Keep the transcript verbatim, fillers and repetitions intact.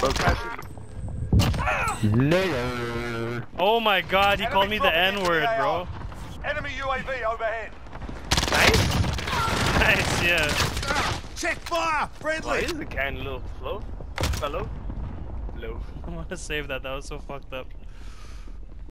Later. Oh my god, he called me the N-word, bro. Enemy U A V overhead. Nice. Nice, yeah. Check fire! Friendly! Why is the can a little slow? Hello? Hello. I want to save that, that was so fucked up.